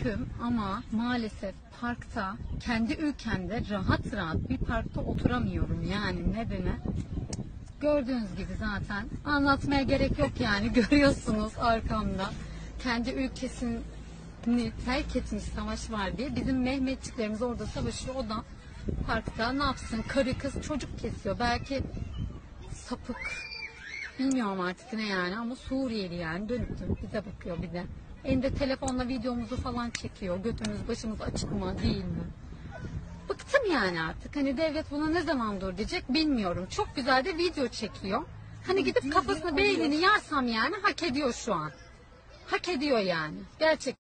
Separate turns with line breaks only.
Türk'üm ama maalesef parkta, kendi ülkemde rahat rahat bir parkta oturamıyorum. Yani nedeni gördüğünüz gibi zaten anlatmaya gerek yok yani görüyorsunuz arkamda. Kendi ülkesini terk etmiş, savaş var diye. Bizim Mehmetçiklerimiz orada savaşıyor. O da parkta ne yapsın, karı kız çocuk kesiyor. Belki sapık, bilmiyorum artık ne yani, ama Suriyeli yani, dönüp dönüp bize bakıyor bir de. Elinde telefonla videomuzu falan çekiyor. Götümüz başımız açık mı değil mi? Bıktım yani artık. Hani devlet buna ne zaman dur diyecek bilmiyorum. Çok güzel de video çekiyor. Hani gidip kafasına beynini yarsam yani hak ediyor şu an. Hak ediyor yani. Gerçekten.